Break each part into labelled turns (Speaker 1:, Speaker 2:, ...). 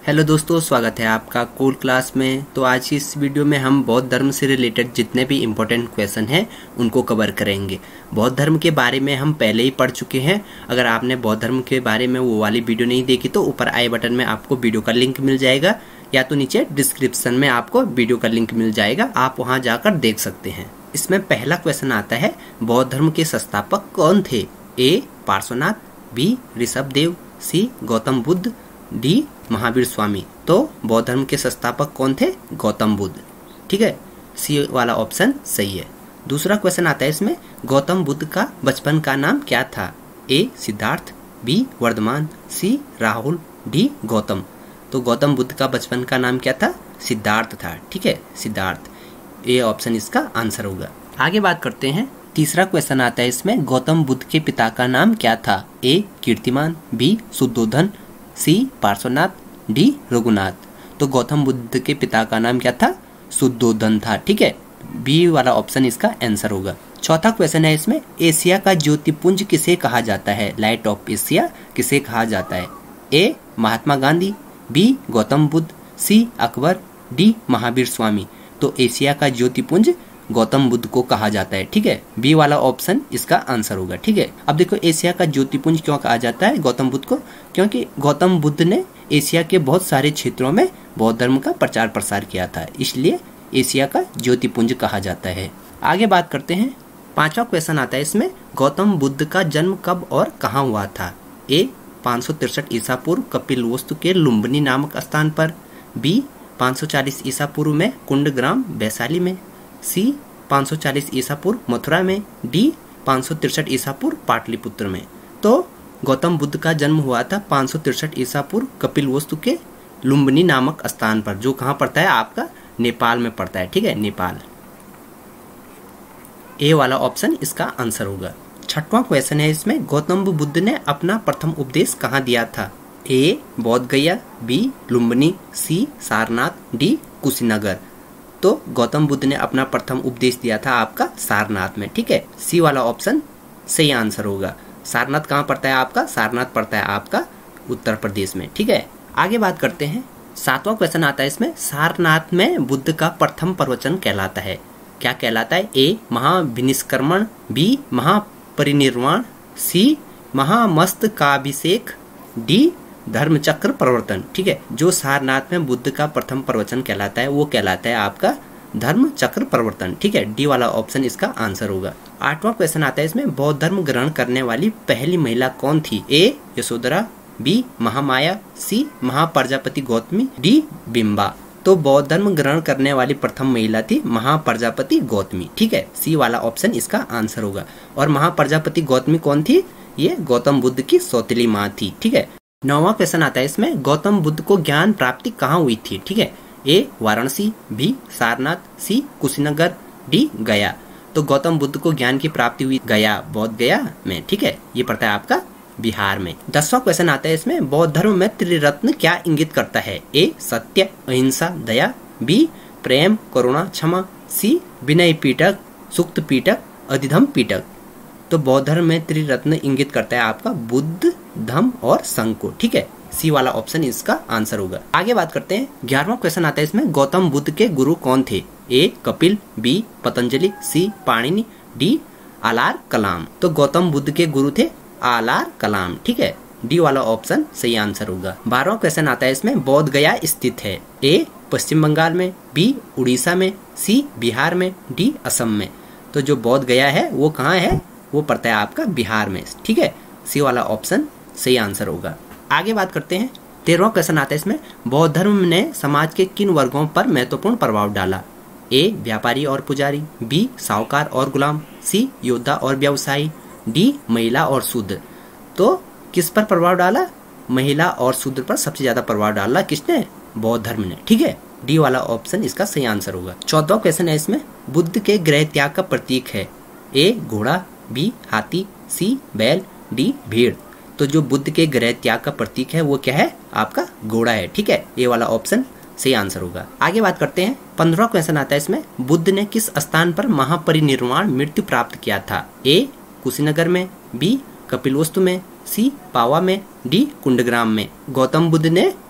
Speaker 1: Hello दोस्तों, स्वागत है आपका कूल क्लास में। तो आज की इस वीडियो में हम बौद्ध धर्म से रिलेटेड जितने भी इम्पोर्टेंट क्वेश्चन हैं उनको कवर करेंगे। बौद्ध धर्म के बारे में हम पहले ही पढ़ चुके हैं। अगर आपने बौद्ध धर्म के बारे में वो वाली वीडियो नहीं देखी तो ऊपर आई बटन में आपको वीडियो का लिंक मिल जाएगा, या तो नीचे डिस्क्रिप्शन में आपको वीडियो का लिंक मिल जाएगा, आप वहाँ जाकर देख सकते हैं। इसमें पहला क्वेश्चन आता है, बौद्ध धर्म के संस्थापक कौन थे? A Parshvanath, B Rishabhdev, C Gautam Buddha, D Mahavir Swami. तो बौद्ध धर्म के संस्थापक कौन थे? गौतम बुद्ध। ठीक है, सी वाला ऑप्शन सही है। दूसरा क्वेश्चन आता है इसमें, गौतम बुद्ध का बचपन का नाम क्या था? A Siddharth, B Vardhaman, C Rahul, D Gautam. तो गौतम बुद्ध का बचपन का नाम क्या था? सिद्धार्थ था। ठीक है, सिद्धार्थ, ये ऑप्शन इसका आंसर होगा। आगे बात करते हैं। तीसरा क्वेश्चन आता है इसमें, गौतम बुद्ध के पिता का नाम क्या था? A Kirtiman, B Shuddhodhan, C Parshvanath, D Raghunath. तो गौतम बुद्ध के पिता का नाम क्या था? शुद्धोधन था। ठीक है, बी वाला ऑप्शन इसका आंसर होगा। चौथा क्वेश्चन है इसमें, एशिया का ज्योतिपुंज किसे कहा जाता है? लाइट ऑफ एशिया किसे कहा जाता है? A Mahatma Gandhi, B Gautam Buddha, C Akbar, D Mahavir Swami. तो एशिया का ज्योतिपुंज गौतम बुद्ध को कहा जाता है। ठीक है, बी वाला ऑप्शन इसका आंसर होगा। ठीक है, अब देखो एशिया का ज्योतिपुंज क्यों कहा जाता है गौतम बुद्ध को? क्योंकि गौतम बुद्ध ने एशिया के बहुत सारे क्षेत्रों में बौद्ध धर्म का प्रचार प्रसार किया था, इसलिए एशिया का ज्योतिपुंज कहा जाता है। आगे बात करते हैं। पांचवा क्वेश्चन आता है इसमें, गौतम बुद्ध का जन्म कब और कहाँ हुआ था? ए 563 ईसा पूर्व कपिलवस्तु के लुम्बिनी नामक स्थान पर, बी 540 ईसा पूर्व में कुंडग्राम वैशाली में, सी 540 ईसा पूर्व मथुरा में, डी 563 ईसा पूर्व पाटलिपुत्र में। तो गौतम बुद्ध का जन्म हुआ था 563 ईसा पूर्व कपिलवस्तु के लुम्बिनी नामक स्थान पर, जो कहाँ पड़ता है? आपका नेपाल में पड़ता है। ठीक है, नेपाल। ए वाला ऑप्शन इसका आंसर होगा। छठवां क्वेश्चन है इसमें, गौतम बुद्ध ने अपना प्रथम उपदेश कहाँ दिया था? A Bodh Gaya, B Lumbini, C Sarnath, D Kushinagar. तो गौतम बुद्ध ने अपना प्रथम उपदेश दिया था आपका सारनाथ में। ठीक है, सी वाला ऑप्शन सही आंसर होगा। सारनाथ कहाँ पड़ता है आपका? सारनाथ पड़ता है आपका उत्तर प्रदेश में। ठीक है, आगे बात करते हैं। सातवां क्वेश्चन आता है इसमें, सारनाथ में बुद्ध का प्रथम प्रवचन कहलाता है, क्या कहलाता है? ए महाविनिष्क्रमण, बी महापरिनिर्वाण, सी महामस्तकाभिषेक, डी धर्मचक्र प्रवर्तन। ठीक है, जो सारनाथ में बुद्ध का प्रथम प्रवचन कहलाता है वो कहलाता है आपका धर्मचक्र प्रवर्तन। ठीक है, डी वाला ऑप्शन इसका आंसर होगा। आठवां क्वेश्चन आता है इसमें, बौद्ध धर्म ग्रहण करने वाली पहली महिला कौन थी? A Yashodhara, B Mahamaya, C Mahaprajapati Gautami, D Bimba. तो बौद्ध धर्म ग्रहण करने वाली प्रथम महिला थी महाप्रजापति गौतमी। ठीक है, सी वाला ऑप्शन इसका आंसर होगा। और महाप्रजापति गौतमी कौन थी? ये गौतम बुद्ध की सौतेली माँ थी। ठीक है, नौवां क्वेश्चन आता है इसमें, गौतम बुद्ध को ज्ञान प्राप्ति कहाँ हुई थी? ठीक है, A Varanasi, B Sarnath, C Kushinagar, D Gaya. तो गौतम बुद्ध को ज्ञान की प्राप्ति हुई गया, बोध गया में। ठीक है, ये पड़ता है आपका बिहार में। 10वां क्वेश्चन आता है इसमें, बौद्ध धर्म में त्रिरत्न क्या इंगित करता है? ए सत्य, अहिंसा, दया, बी प्रेम, करुणा, क्षमा, सी विनय पीटक, सुक्त पीटक, अधिधम पीटक। तो बौद्ध धर्म में त्रिरत्न इंगित करता है आपका बुद्ध, धम्म और संघ को। ठीक है, सी वाला ऑप्शन इसका आंसर होगा। आगे बात करते हैं। 11वां क्वेश्चन आता है इसमें, गौतम बुद्ध के गुरु कौन थे? A Kapil, B Patanjali, C Panini, D Alara Kalama. तो गौतम बुद्ध के गुरु थे आलार कलाम। ठीक है, डी वाला ऑप्शन सही आंसर होगा। 12वां क्वेश्चन आता है इसमें, बोध गया स्थित है? ए पश्चिम बंगाल में, बी उड़ीसा में, सी बिहार में, डी असम में। तो जो बोध गया है वो कहाँ है? वो पड़ता है आपका बिहार में। ठीक है, सी वाला ऑप्शन सही आंसर होगा। आगे बात करते हैं। 13वां क्वेश्चन आता है इसमें, बौद्ध धर्म ने समाज के किन वर्गों पर महत्वपूर्ण प्रभाव डाला? ए व्यापारी और पुजारी, बी साहूकार और गुलाम, सी योद्धा और व्यवसायी, डी महिला और शूद्र। तो किस पर प्रभाव डाला? महिला और शूद्र पर सबसे ज्यादा प्रभाव डाला किसने? बौद्ध धर्म ने। ठीक है, डी वाला ऑप्शन इसका सही आंसर होगा। 14वां क्वेश्चन है इसमें, बुद्ध के गृह त्याग का प्रतीक है? ए घोड़ा, बी हाथी, सी बैल, डी भीड़। तो जो बुद्ध के गृह त्याग का प्रतीक है वो क्या है? आपका घोड़ा है। ठीक है, ये वाला ऑप्शन सही आंसर होगा। आगे बात करते हैं। 15वां क्वेश्चन आता है इसमें, बुद्ध ने किस स्थान पर महापरिनिर्वाण मृत्यु प्राप्त किया था? ए कुशीनगर में, बी कपिलवस्तु में, सी पावा में, डी कुंडग्राम में। गौतम बुद्ध ने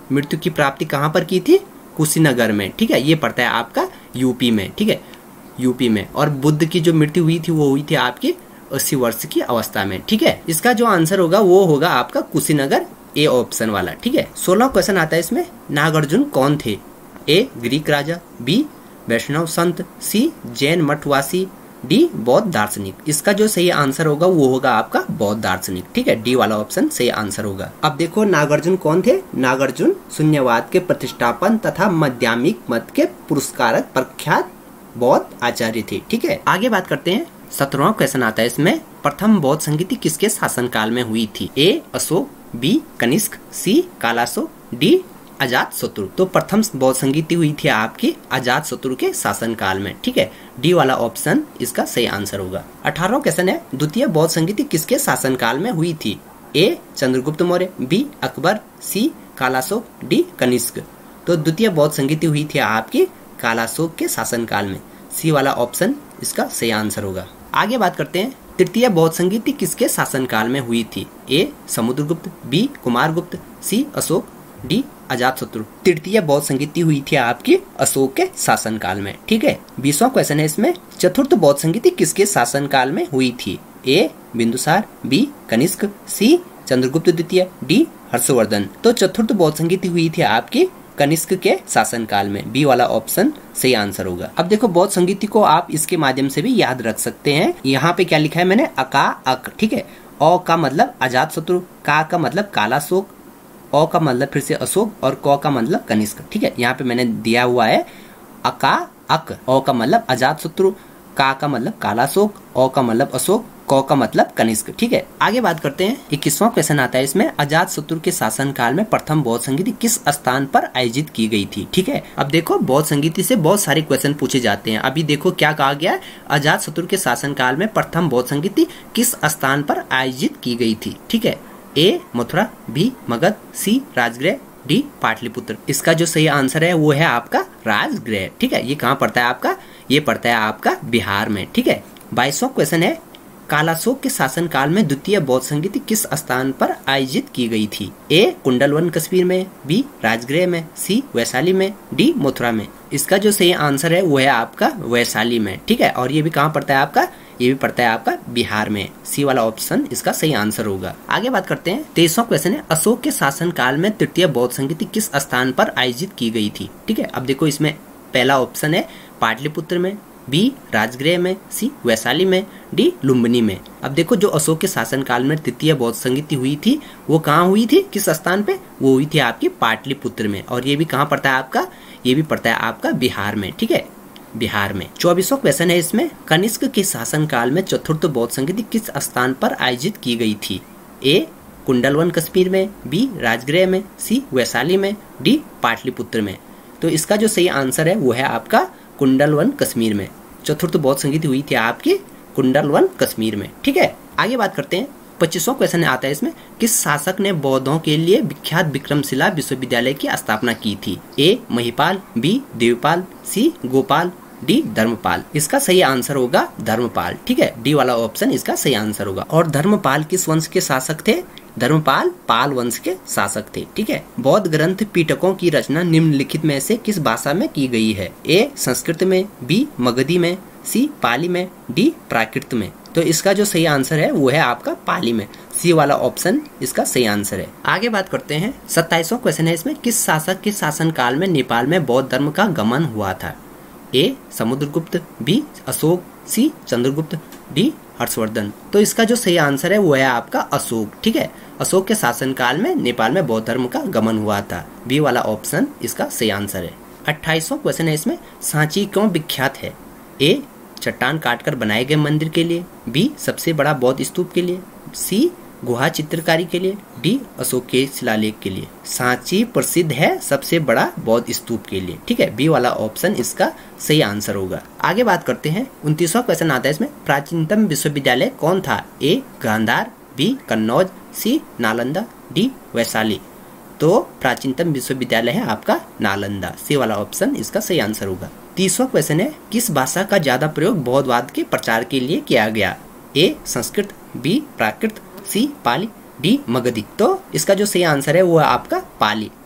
Speaker 1: मृत्यु की प्राप्ति कहाँ पर की थी? कुशीनगर में, ठीक है, ये पड़ता है आपका यूपी में, ठीक है, यूपी में। और बुद्ध की जो मृत्यु हुई थी वो हुई थी आपकी 80 वर्ष की अवस्था में, ठीक है। इसका जो आंसर होगा वो होगा आपका कुशीनगर, ए ऑप्शन वाला, ठीक है। 16वां क्वेश्चन आता है इसमें, नागार्जुन कौन थे? ए ग्रीक राजा, बी वैष्णव संत, सी जैन मठवासी, डी बौद्ध दार्शनिक। इसका जो सही आंसर होगा वो होगा आपका बौद्ध दार्शनिक, ठीक है, डी वाला ऑप्शन सही आंसर होगा। अब देखो नागार्जुन कौन थे? नागार्जुन शून्यवाद के प्रतिष्ठापन तथा माध्यमिक मत के पुरस्कारक प्रख्यात बौद्ध आचार्य थे, ठीक है। आगे बात करते हैं, 17वां क्वेश्चन आता है इसमें, प्रथम बौद्ध संगीति किसके शासनकाल में हुई थी? A Ashok, B Kanishka, C Kalashoka, D Ajatshatru. तो प्रथम बौद्ध संगीति हुई थी आपकी अजात शत्रु के शासनकाल में, ठीक है, डी वाला ऑप्शन इसका सही आंसर होगा। 18वां क्वेश्चन है, द्वितीय बौद्ध संगीति किसके शासनकाल में हुई थी? A Chandragupta Maurya, B Akbar, C Kalashoka, D Kanishka. तो द्वितीय बौद्ध संगीति हुई थी आपकी कालाशोक के शासनकाल में, सी वाला ऑप्शन इसका सही आंसर होगा। आगे बात करते हैं, तृतीय बौद्ध संगीति किसके शासनकाल में हुई थी? A Samudragupta, B Kumaragupta, C Ashoka, D Ajatashatru. तृतीय बौद्ध संगीति हुई थी आपकी अशोक के शासनकाल में, ठीक है। 20वां क्वेश्चन है इसमें, चतुर्थ बौद्ध संगीति किसके शासनकाल में हुई थी? A Bindusara, B Kanishka, C Chandragupta द्वितीय, डी हर्षवर्धन। तो चतुर्थ बौद्ध संगीति हुई थी आपकी कनिष्क के शासनकाल में, बी वाला ऑप्शन सही आंसर होगा। अब देखो बौद्ध संगीति को आप इसके माध्यम से भी याद रख सकते हैं। यहाँ पे क्या लिखा है मैंने? अका अक, ठीक है। औ का मतलब अजातशत्रु, का मतलब कालाशोक, औ का मतलब फिर से अशोक और क का मतलब कनिष्क, ठीक है। यहाँ पे मैंने दिया हुआ है अका अक, औ का मतलब अजातशत्रु, का मतलब कालाशोक, औ का मतलब अशोक, क का मतलब कनिष्क, ठीक है। आगे बात करते हैं, 21वां क्वेश्चन आता है इसमें, अजातशत्रु के शासनकाल में प्रथम बौद्ध संगीति किस स्थान पर आयोजित की गई थी? ठीक है। अब देखो बौद्ध संगीति से बहुत सारे क्वेश्चन पूछे जाते हैं। अभी देखो क्या कहा गया है, अजातशत्रु के शासनकाल में प्रथम बौद्ध संगीति किस स्थान पर आयोजित की गई थी? ठीक है। A Mathura, B Magadha, C Rajagriha, D Pataliputra. इसका जो सही आंसर है वो है आपका राजगृह, ठीक है। ये कहाँ पड़ता है आपका? ये पड़ता है आपका बिहार में, ठीक है। 22वां क्वेश्चन है, कालाशोक के शासनकाल में द्वितीय बौद्ध संगीति किस स्थान पर आयोजित की गई थी? ए कुंडलवन कश्मीर में, बी राजगृह में, सी वैशाली में, डी मथुरा में। इसका जो सही आंसर है वो है आपका वैशाली में, ठीक है। और ये भी कहाँ पड़ता है आपका? ये भी पड़ता है आपका बिहार में, सी वाला ऑप्शन इसका सही आंसर होगा। आगे बात करते हैं, 23वां क्वेश्चन है, अशोक के शासनकाल में तृतीय बौद्ध संगीति किस स्थान पर आयोजित की गई थी? ठीक है। अब देखो इसमें पहला ऑप्शन है पाटलिपुत्र में, बी राजगृह में, सी वैशाली में, डी लुम्बिनी में। अब देखो जो अशोक के शासनकाल में तृतीय बौद्ध संगीति हुई थी वो कहाँ हुई थी, किस स्थान पे? वो हुई थी आपकी पाटलिपुत्र में। और ये भी कहाँ पड़ता है आपका? ये भी पड़ता है आपका बिहार में, ठीक है, बिहार में। 24वां क्वेश्चन है इसमें, कनिष्क के शासनकाल में चतुर्थ बौद्ध संगीति किस स्थान पर आयोजित की गई थी? ए कुंडलवन कश्मीर में, बी राजगृह में, सी वैशाली में, डी पाटलिपुत्र में। तो इसका जो सही आंसर है वो है आपका कुंडलवन कश्मीर में। चतुर्थ बौद्ध संगीति हुई थी आपकी कुंडलवन कश्मीर में, ठीक है। आगे बात करते हैं, 25वां क्वेश्चन आता है इसमें, किस शासक ने बौद्धों के लिए विख्यात विक्रमशिला विश्वविद्यालय की स्थापना की थी? A Mahipala, B Devapala, C Gopala, D Dharmapala. इसका सही आंसर होगा धर्मपाल, ठीक है। डी वाला ऑप्शन इसका सही आंसर होगा। और धर्मपाल किस वंश के शासक थे? धर्मपाल पाल वंश के शासक थे, ठीक है। बौद्ध ग्रंथ पिटकों की रचना निम्नलिखित में से किस भाषा में की गई है? ए संस्कृत में, बी मगधी में, सी पाली में, डी प्राकृत में। तो इसका जो सही आंसर है वो है आपका पाली में, सी वाला ऑप्शन इसका सही आंसर है। आगे बात करते हैं, 27वां क्वेश्चन है इसमें, किस शासक के शासनकाल में नेपाल में बौद्ध धर्म का गमन हुआ था? A Samudragupta, B Ashoka, C Chandragupta, D Harshavardhana. तो इसका जो सही आंसर है वो है आपका अशोक, ठीक है। अशोक के शासनकाल में नेपाल में बौद्ध धर्म का गमन हुआ था, बी वाला ऑप्शन इसका सही आंसर है। 28वां क्वेश्चन है इसमें, सांची क्यों विख्यात है? ए चट्टान काटकर बनाए गए मंदिर के लिए, बी सबसे बड़ा बौद्ध स्तूप के लिए, सी गुहा चित्रकारी के लिए, डी अशोक के शिलालेख के लिए। सांची प्रसिद्ध है सबसे बड़ा बौद्ध स्तूप के लिए, ठीक है। बी वाला ऑप्शन इसका सही आंसर होगा। आगे बात करते हैं, 29वां क्वेश्चन आता है इसमें, प्राचीनतम विश्वविद्यालय कौन था? A Gandhara, B Kannauj, C Nalanda, D Vaishali. तो प्राचीनतम विश्वविद्यालय है आपका नालंदा, सी वाला ऑप्शन इसका सही आंसर होगा। 30वां क्वेश्चन है, किस भाषा का ज्यादा प्रयोग बौद्धवाद के प्रचार के लिए किया गया? A Sanskrit, B Prakrit, C Pali, D Magadhi. तो इसका जो सही आंसर है वो है आपका पाली,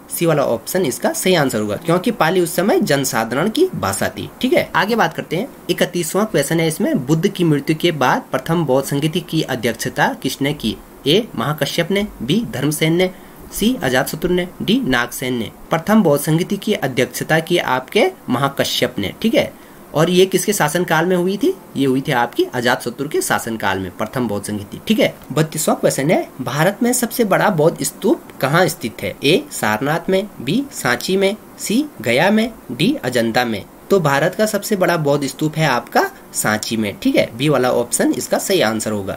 Speaker 1: सी वाला ऑप्शन इसका सही आंसर होगा, क्योंकि पाली उस समय जनसाधारण की भाषा थी। ठीक है, आगे बात करते हैं। 31वां क्वेश्चन है इसमें, बुद्ध की मृत्यु के बाद प्रथम बौद्ध संगीति की अध्यक्षता किसने की? ए महाकश्यप ने, बी धर्मसेन ने, सी अजातशत्रु ने, डी नागसेन ने। प्रथम बौद्ध संगीति की अध्यक्षता की आपके महाकश्यप ने। ठीक है, और ये किसके शासन काल में हुई थी? ये हुई थी आपकी अजातशत्रु के शासन काल में प्रथम बौद्ध संगीति। ठीक है, 32वां क्वेश्चन है, भारत में सबसे बड़ा बौद्ध स्तूप कहाँ स्थित है? ए सारनाथ में, बी सांची में, सी गया में, डी अजंता में। तो भारत का सबसे बड़ा बौद्ध स्तूप है आपका सांची में। ठीक है, बी वाला ऑप्शन इसका सही आंसर होगा।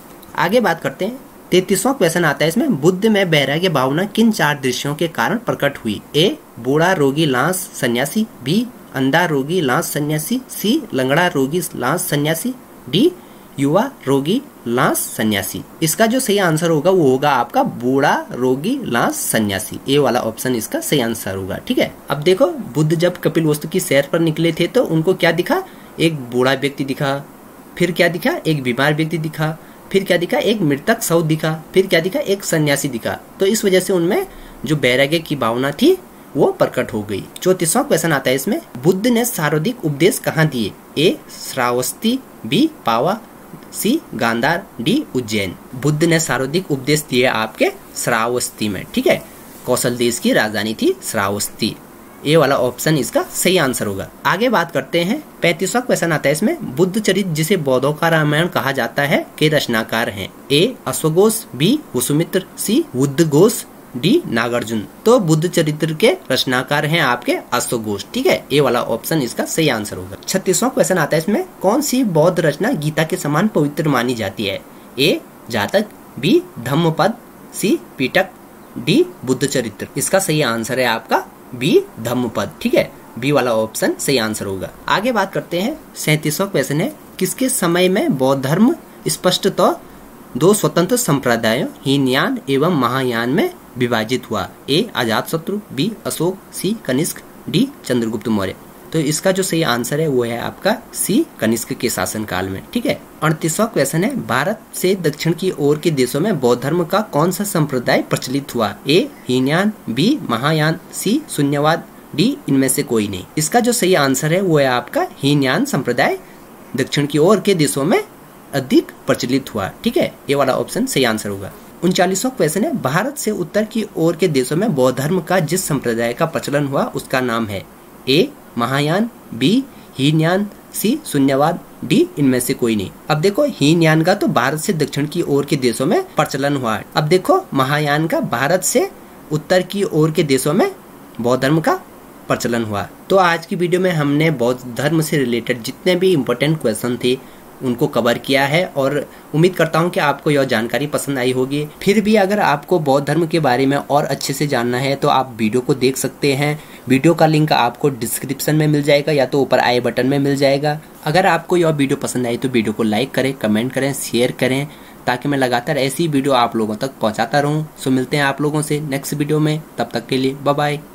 Speaker 1: आगे बात करते हैं। 33वां क्वेश्चन आता है इसमें, बुद्ध में वैराग्य भावना किन 4 दृश्यों के कारण प्रकट हुई? ए बूढ़ा रोगी लांस सन्यासी, बी अंधा रोगी लांस सन्यासी, सी लंगड़ा रोगी लांस सन्यासी, डी युवा रोगी लांस सन्यासी। इसका जो सही आंसर होगा वो होगा आपका बूढ़ा रोगी लांस सन्यासी। ए वाला ऑप्शन इसका सही आंसर होगा। ठीक है, अब देखो, बुद्ध जब कपिलवस्तु की सैर पर निकले थे तो उनको क्या दिखा? एक बूढ़ा व्यक्ति दिखा, फिर क्या दिखा? एक बीमार व्यक्ति दिखा, फिर क्या दिखा? एक मृतक शव दिखा, फिर क्या दिखा? एक सन्यासी दिखा। तो इस वजह से उनमें जो वैराग्य की भावना थी वो प्रकट हो गई। 34वां क्वेश्चन आता है इसमें, बुद्ध ने सर्वाधिक उपदेश कहाँ दिए? A Shravasti, B Pava, C Gandhara, D Ujjain. Buddha ने सर्वाधिक उपदेश दिए आपके श्रावस्ती में। ठीक है, कौशल देश की राजधानी थी श्रावस्ती। ए वाला ऑप्शन इसका सही आंसर होगा। आगे बात करते हैं। 35वां क्वेश्चन आता है इसमें, बुद्ध चरित जिसे बौद्धों का रामायण कहा जाता है के रचनाकार हैं? ए अश्वघोष, B Vasumitra, C Buddhaghosha, D Nagarjuna. तो बुद्ध चरित्र के रचनाकार हैं आपके अश्वघोष। ठीक है, ए वाला ऑप्शन इसका सही आंसर होगा। 36वां क्वेश्चन आता है इसमें, कौन सी बौद्ध रचना गीता के समान पवित्र मानी जाती है? A Jataka, B Dhammapada, C Pitaka, D Buddha Charitra. इसका सही आंसर है आपका बी धम्मपद। ठीक है, बी वाला ऑप्शन सही आंसर होगा। आगे बात करते हैं। 37वां क्वेश्चन है, किसके समय में बौद्ध धर्म स्पष्टतः 2 स्वतंत्र संप्रदायों हीनयान एवं महायान में विभाजित हुआ? A Ajatashatru, B Ashoka, C Kanishka, D Chandragupta Maurya. तो इसका जो सही आंसर है वो है आपका सी कनिष्क के शासन काल में। ठीक है, 38वां क्वेश्चन है, भारत से दक्षिण की ओर के देशों में बौद्ध धर्म का कौन सा संप्रदाय प्रचलित हुआ? A Hinayana, B Mahayana, C Shunyavada, D इनमें से कोई नहीं। इसका जो सही आंसर है वो है आपका हीनयान संप्रदाय दक्षिण की ओर के देशों में अधिक प्रचलित हुआ। ठीक है, ये वाला ऑप्शन सही आंसर होगा। 39वां क्वेश्चन है, भारत से उत्तर की ओर के देशों में बौद्ध धर्म का जिस संप्रदाय का प्रचलन हुआ उसका नाम है? A Mahayana, B Hinayana, C Shunyavada, D इनमें से कोई नहीं। अब देखो, हीनयान का तो भारत से दक्षिण की ओर के देशों में प्रचलन हुआ है। अब देखो, महायान का भारत से उत्तर की ओर के देशों में बौद्ध धर्म का प्रचलन हुआ। तो आज की वीडियो में हमने बौद्ध धर्म से रिलेटेड जितने भी इम्पोर्टेंट क्वेश्चन थे उनको कवर किया है और उम्मीद करता हूं कि आपको यह जानकारी पसंद आई होगी। फिर भी अगर आपको बौद्ध धर्म के बारे में और अच्छे से जानना है तो आप वीडियो को देख सकते हैं। वीडियो का लिंक आपको डिस्क्रिप्शन में मिल जाएगा या तो ऊपर आई बटन में मिल जाएगा। अगर आपको यह वीडियो पसंद आई तो वीडियो को लाइक करें, कमेंट करें, शेयर करें, ताकि मैं लगातार ऐसी वीडियो आप लोगों तक पहुंचाता रहूं। सो मिलते हैं आप लोगों से नेक्स्ट वीडियो में, तब तक के लिए बाय बाय।